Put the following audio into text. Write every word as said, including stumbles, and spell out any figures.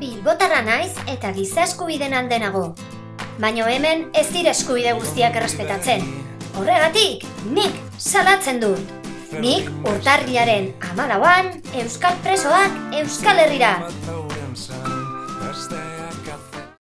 Bilbotarra naiz eta giza eskubideen alde nago. Baina hemen ez dira eskubide guztiak errespetatzen. Horregatik, nik salatzen dut. Nik urtarrilaren hamalauan Euskal presoak Euskal Herrira.